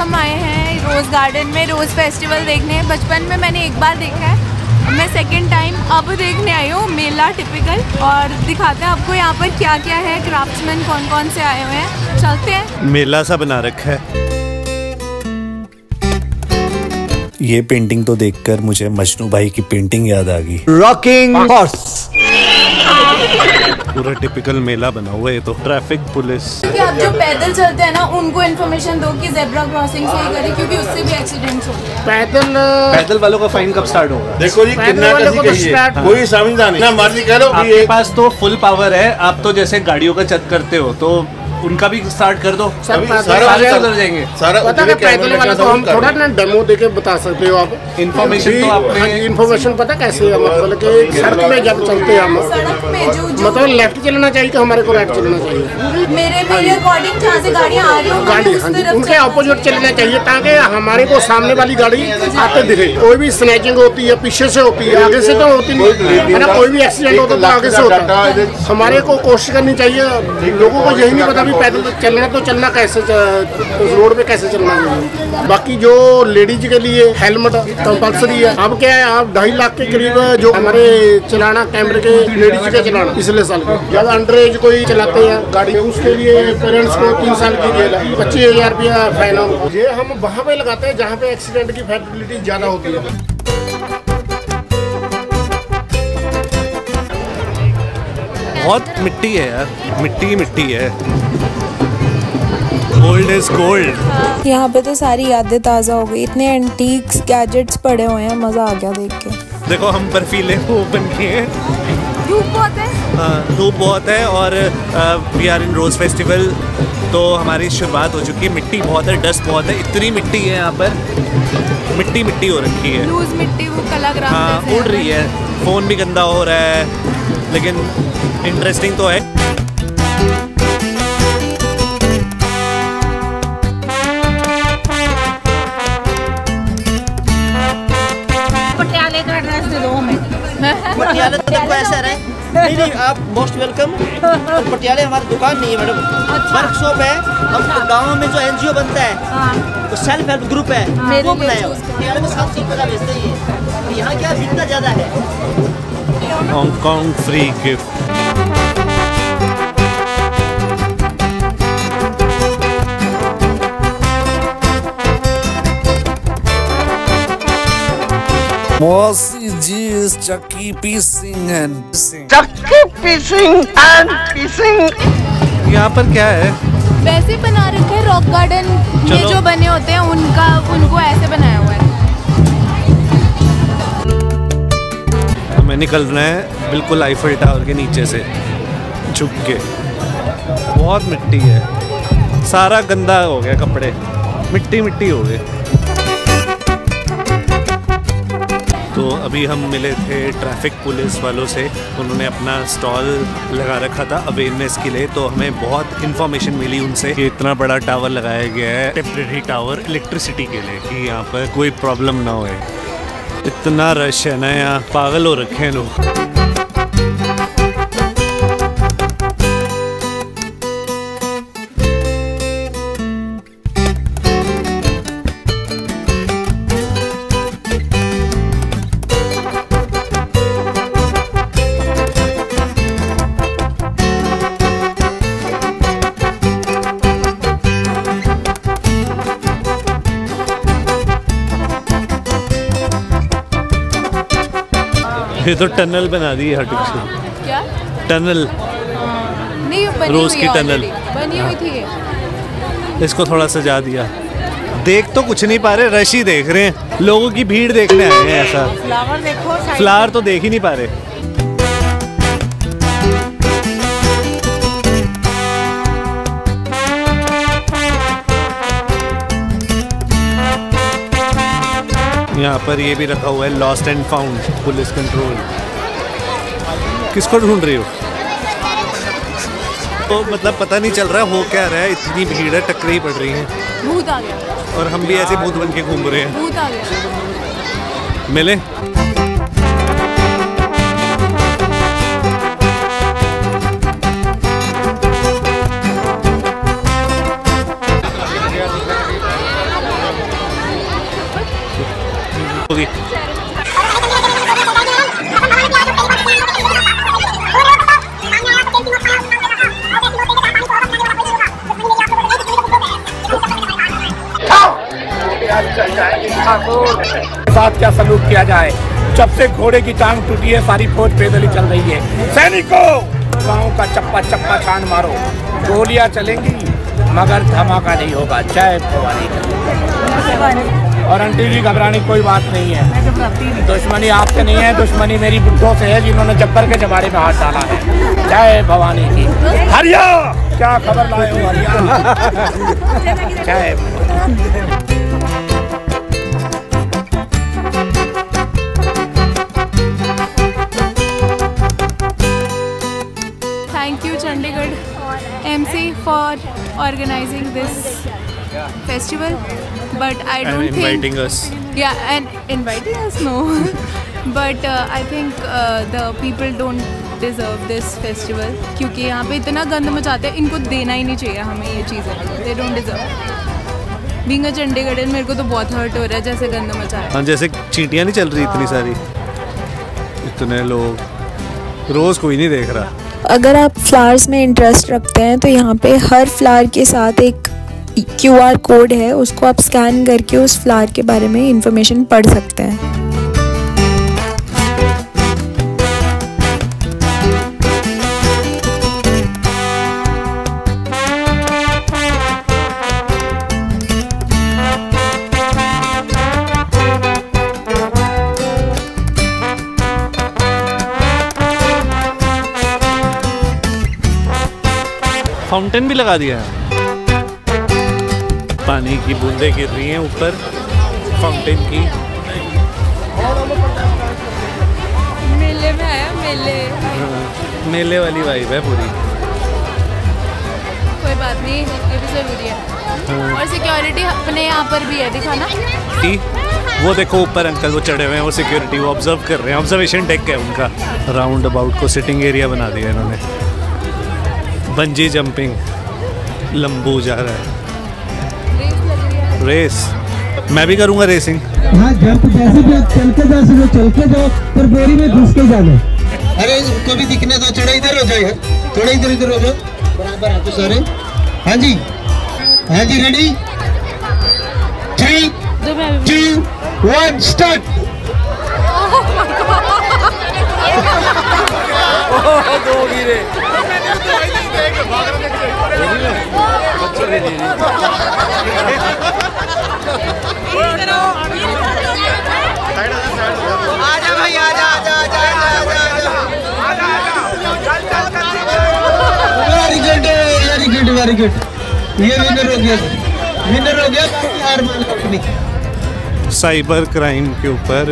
हम आए हैं रोज़ गार्डन में रोज़ फेस्टिवल देखने। बचपन में मैंने एक बार देखा है, मैं सेकंड टाइम अब देखने आई हूँ मेला टिपिकल। और दिखाते हैं आपको यहाँ पर क्या क्या है, क्राफ्ट्समैन कौन कौन से आए हुए हैं। चलते हैं। मेला सा बना रखा है। ये पेंटिंग तो देखकर मुझे मजनू भाई की पेंटिंग याद आ गई। Rocking horse. पूरा टिपिकल मेला बना हुआ है। तो ट्रैफिक पुलिस, क्योंकि आप जो पैदल चलते हैं ना उनको इन्फॉर्मेशन दो कि ज़ेब्रा क्रॉसिंग से ही करें, क्योंकि उससे भी एक्सीडेंट्स होते हैं। पैदल वालों का फाइन कब स्टार्ट होगा? देखो जी, कितना कोई समझदार नहीं ना, मर्जी करो। आपके पास तो फुल पावर है, आप तो जैसे गाड़ियों का चेक करते हो, तो उनका भी स्टार्ट कर दो। सारे उधर जाएंगे। पता है पैदल वाला को हम थोड़ा ना डेमो देके बता सकते हो आप। इन्फॉर्मेशन तो आपने इन्फॉर्मेशन पता कैसे है, मतलब कि सड़क में जब चलते हैं हम, सड़क पे जो मतलब लेफ्ट चलना चाहिए कि हमारे को राइट चलना चाहिए। मेरे अकॉर्डिंग जहाँ से गाड़ियाँ आ रही हो गाड़ी उनके अपोजिट चलना चाहिए, ताकि हमारे को सामने वाली गाड़ी आते दिखे। कोई भी स्नैचिंग होती है पीछे से होती है, आगे से तो होती नहीं है ना। कोई भी एक्सीडेंट होता है तो आगे से होता है। हमारे को कोशिश करनी चाहिए। लोगों को यही नहीं पता भी पैदल चलना तो चलना कैसे, रोड पे कैसे चलना है। बाकी जो लेडीज के लिए हेलमेट कंपल्सरी है। अब क्या है, आप 2.5 लाख के करीब जो हमारे चलाना कैमरे के लेडीज के चलाना पिछले साल के, जब अंडर एज कोई चलाते हैं गाड़ी, उसके लिए पेरेंट्स को 3 साल की जेल है, 25,000 रुपया फाइन है। ये हम वहाँ पे लगाते हैं जहाँ पे एक्सीडेंट की फैसिलिटी ज्यादा होती है। बहुत मिट्टी है यार, मिट्टी मिट्टी है। Gold is gold. यहाँ पे तो सारी यादें ताज़ा हो गई। इतने एंटीक्स गैजेट्स पड़े हुए हैं, मज़ा आ गया देख के। देखो हम बर्फीले वो बन गए हैं। धूप बहुत है। हाँ धूप बहुत है। और we are in rose festival, तो हमारी शुरुआत हो चुकी है। मिट्टी बहुत है, डस्ट बहुत है, इतनी मिट्टी है यहाँ पर, मिट्टी मिट्टी हो रखी है। लूज मिट्टी वो कलाग्राम हाँ उड़ रही है। फ़ोन भी गंदा हो रहा है, लेकिन इंटरेस्टिंग तो है। पटियाले का एड्रेस दे दो हमें। पटियाले तो देखो ऐसा रहे। नहीं आप मोस्ट वेलकम। पटियाले हमारी दुकान नहीं है मैडम, वर्कशॉप है। हम गाँव में जो NGO बनता है, तो सेल्फ हेल्प ग्रुप है, वो बनाया हुआ। पटियाले में 700 रुपये का बेचते ही। यहाँ क्या बिकना ज़्यादा है। Hong Kong free gift. Mossy G is Chucky pissing and pissing. Chucky pissing and pissing. यहाँ पर क्या है? वैसे बना रखे हैं रॉक गार्डन में जो बने होते हैं उनको ऐसे बनाया हुआ है। हमें निकलना है बिल्कुल आईफल टावर के नीचे से झुक के। बहुत मिट्टी है, सारा गंदा हो गया, कपड़े मिट्टी मिट्टी हो गए। तो अभी हम मिले थे ट्रैफिक पुलिस वालों से। उन्होंने अपना स्टॉल लगा रखा था अवेयरनेस के लिए, तो हमें बहुत इन्फॉर्मेशन मिली उनसे कि इतना बड़ा टावर लगाया गया है, टेम्परेरी टावर, इलेक्ट्रिसिटी के लिए, कि यहाँ पर कोई प्रॉब्लम ना होए। इतना रश है ना यहाँ, पागल हो रखे हैं लोग। ये तो टनल बना दी है आर्टिफिशियल। क्या टनल? नहीं बनी रोज हुई की है, टनल बनी हुई थी। इसको थोड़ा सजा दिया। देख तो कुछ नहीं पा रहे, रश ही देख रहे हैं, लोगों की भीड़ देखने आए हैं। ऐसा फ्लावर देखो, फ्लावर तो देख ही नहीं पा रहे। यहाँ पर ये भी रखा हुआ है lost and found police control. किसको ढूंढ रही हो? तो मतलब पता नहीं चल रहा हो क्या रहा है, इतनी भीड़ है, टक्करें ही पड़ रही हैं। भूत आ गया। और हम भी ऐसे भूत बन के घूम रहे हैं। भूत आ गया। मिले साथ क्या सलूक किया जाए। जब से घोड़े की टांग टूटी है सारी फौज पैदल ही चल रही है। सैनिकों, गाँव का चप्पा चप्पा छान मारो, गोलियां चलेंगी मगर धमाका नहीं होगा। जय भवानी। और आंटी जी घबराने की कोई बात नहीं है, दुश्मनी आपसे नहीं है, दुश्मनी मेरी बुड्ढों से है जिन्होंने जब्बर के जबाड़े में हाथ डाला है। जय भवानी की। हरिया, क्या खबर लाए हो हरिया? जय Thank you Chandigarh MC for organizing this festival, but I don't And inviting us. Yeah, and inviting us, no. But I think the people don't deserve this festival, क्योंकि यहाँ पे इतना गंद मचाते हैं, इनको देना ही नहीं चाहिए हमें ये चीज़ें। They don't deserve। Being a Chandigarh मेरे को तो बहुत हर्ट हो रहा है जैसे गंद मचा है। हाँ, जैसे चींटियाँ नहीं चल रही इतनी सारी, इतने लोग, रोज़ कोई नहीं देख रहा। अगर आप फ्लावर्स में इंटरेस्ट रखते हैं तो यहाँ पे हर फ्लावर के साथ एक QR कोड है, उसको आप स्कैन करके उस फ्लावर के बारे में इंफॉर्मेशन पढ़ सकते हैं। फाउंटेन भी लगा दिया है, पानी की बूंदें गिर रही हैं ऊपर फाउंटेन की। मेले में आया, मेले वाली वाइब है पूरी। कोई बात नहीं, ये भी ज़रूरी है। और सिक्योरिटी अपने यहाँ पर भी है, दिखाना कि वो देखो ऊपर अंकल वो चढ़े हुए हैं, वो सिक्योरिटी वो ऑब्जर्व कर रहे हैं, ऑब्जर्वेशन डेक है उनका। राउंड अबाउट को सिटिंग एरिया बना दिया इन्होंने। बंजी जंपिंग, लंबू जा रहा है, रेस। मैं भी करूँगा रेसिंग। हाँ, जंप जैसे भी आप चल के जाओ पर बोरी में घुस के जाना। अरे उसको भी दिखने दो, थोड़ा इधर हो जाए, थोड़ा इधर हो जाओ, बराबर आपको सारे। हाँ जी, रेडी, 3, 2, 1 स्टार्ट। दो गिरे। आजा भाई, आजा। Very good. ये विनर हो गया आरमान कंपनी। साइबर क्राइम के ऊपर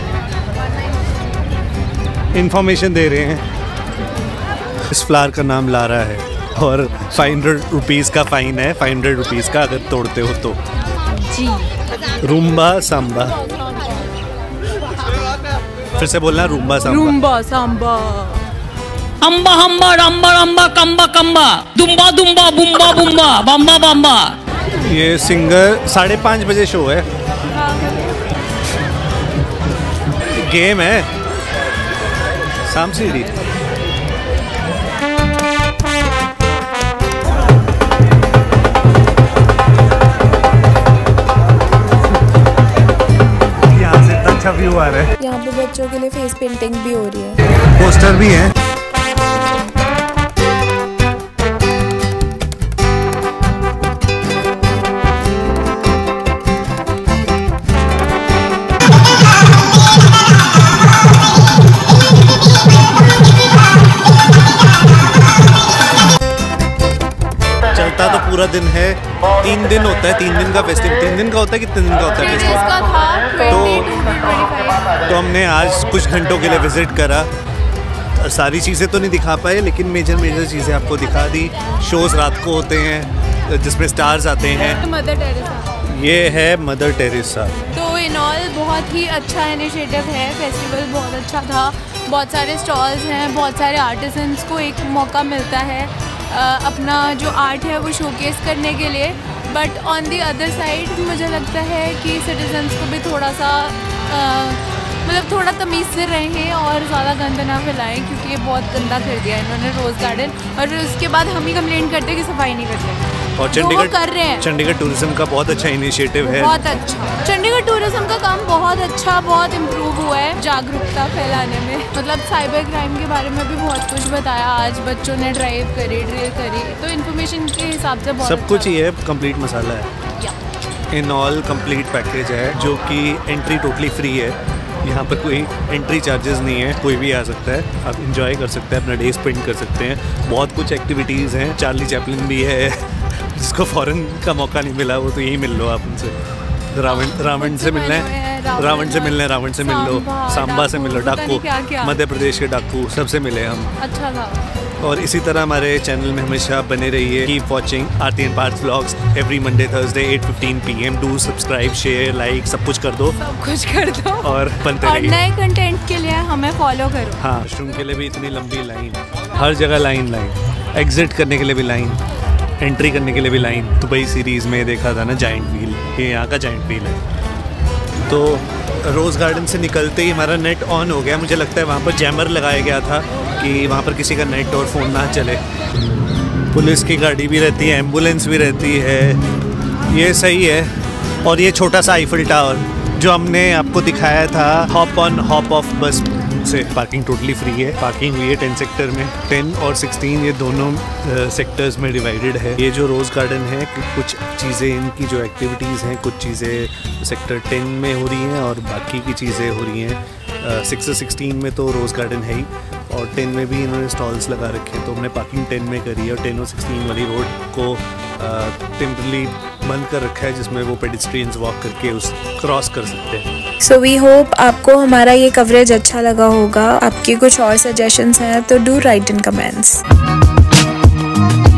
इंफॉर्मेशन दे रहे हैं। इस फ्लावर का नाम लारा है और 500 रुपीज़ का फ़ाइन है, 500 रुपीज़ का अगर तोड़ते हो तो जी। रूम्बा सांबा, फिर से बोलना, रूम्बा सांबा। अम्बा हम्बा रम्बा रम्बा कम्बा कम्बा दुम्बा दुम्बा बुम्बा बुम्बा बम्बा बम्बा। ये सिंगर 5:30 बजे शो है, गेम है शाम सीढ़ी। यहाँ से अच्छा व्यू आ रहा है। यहाँ पे बच्चों के लिए फेस पेंटिंग भी हो रही है, पोस्टर भी है। चलता तो पूरा दिन है, 3 दिन होता है, 3 दिन का फेस्टिवल। 3 दिन का होता है, कितने दिन का होता है फेस्टिवल? तो हमने आज कुछ घंटों के लिए विजिट करा। सारी चीज़ें तो नहीं दिखा पाए, लेकिन मेजर चीज़ें आपको दिखा दी। शोज़ रात को होते हैं जिसमें स्टार्स आते हैं। मदर टेरेसा, ये है मदर टेरेसा। तो इन ऑल बहुत ही अच्छा इनिशिएटिव है। फेस्टिवल बहुत अच्छा था, बहुत सारे स्टॉल्स हैं, बहुत सारे आर्टिसंस को एक मौका मिलता है अपना जो आर्ट है वो शोकेस करने के लिए। But on the other side मुझे लगता है कि सिटीजन्स को भी थोड़ा सा मतलब थोड़ा तमीज़ से रहें और ज़्यादा गंद ना फैलाएं, क्योंकि ये बहुत गंदा कर दिया इन्होंने रोज़ गार्डन। और उसके बाद हम ही कंप्लेंट करते हैं कि सफाई नहीं करते। और चंडीगढ़ टूरिज्म का बहुत अच्छा इनिशिएटिव है। बहुत अच्छा, चंडीगढ़ टूरिज्म का काम बहुत अच्छा, बहुत इम्प्रूव हुआ है जागरूकता फैलाने में। मतलब साइबर क्राइम के बारे में भी बहुत कुछ बताया, आज बच्चों ने ड्राइव करी, ड्रिल करी, तो इन्फॉर्मेशन के हिसाब से बहुत सब कुछ ही है, कंप्लीट मसाला है, इन ऑल कंप्लीट पैकेज है, जो कि एंट्री टोटली फ्री है। यहाँ पर कोई एंट्री चार्जेस नहीं है, कोई भी आ सकता है, आप इंजॉय कर सकते हैं, अपना डे स्पेंड कर सकते हैं। बहुत कुछ एक्टिविटीज़ हैं, चार्ली चैपलिन भी है जिसको फॉरेन का मौका नहीं मिला वो तो यहीं मिल लो आप उनसे। रावण से मिलना है, रावण से मिल लो, सांबा से मिल लो, डाकू, मध्य प्रदेश के डाकू, सबसे मिले हम। अच्छा था। और इसी तरह हमारे चैनल में हमेशा बने रहिए। Keep watching Aarti and Parth vlogs every Monday Thursday 8:15 PM। Do subscribe, share, like, सब कुछ कर दो, और बनते रहिए। नए कंटेंट के लिए हमें फॉलो करो। हाँ, वॉशरूम के लिए भी इतनी लंबी लाइन, हर जगह लाइन, एग्जिट करने के लिए भी लाइन, एंट्री करने के लिए भी लाइन। दुबई सीरीज़ में देखा था ना जाइंट व्हील, ये यहाँ का जाइंट व्हील है। तो रोज़ गार्डन से निकलते ही हमारा नेट ऑन हो गया। मुझे लगता है वहाँ पर जैमर लगाया गया था कि वहाँ पर किसी का नेट और फ़ोन ना चले। पुलिस की गाड़ी भी रहती है, एम्बुलेंस भी रहती है, ये सही है। और ये छोटा सा आईफिल टावर जो हमने आपको दिखाया था, hop on hop off bus से पार्किंग टोटली फ्री है। पार्किंग हुई है 10 सेक्टर में, 10 और 16 ये दोनों सेक्टर्स में डिवाइडेड है। ये जो रोज़ गार्डन है, कुछ चीज़ें इनकी जो एक्टिविटीज़ हैं, कुछ चीज़ें सेक्टर 10 में हो रही हैं और बाकी की चीज़ें हो रही हैं 6 से 16 में। तो रोज़ गार्डन है ही, और 10 में भी इन्होंने स्टॉल्स लगा रखे हैं। तो हमने पार्किंग 10 में करी है और 10 और 16 वाली रोड को टेम्परली बंद कर रखा है, जिसमें वो पेडिस्ट्रियंस वॉक करके उस क्रॉस कर सकते हैं। सो वी होप आपको हमारा ये कवरेज अच्छा लगा होगा। आपकी कुछ और सजेशंस हैं तो डू राइट इन कमेंट्स।